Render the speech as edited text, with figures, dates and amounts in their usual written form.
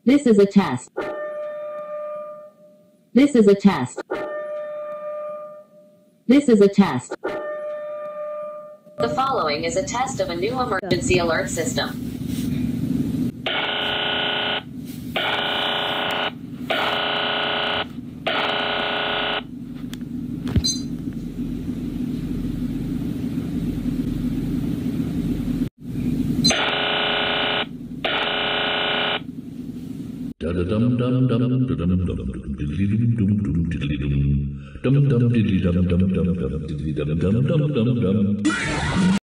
This is a test. This is a test. This is a test. The following is a test of a new emergency alert system. Dum dum dum dum dum dum dum diddly dum dum dum diddly dum dum dum diddly dum dum dum dum diddly dum dum dum dum dum.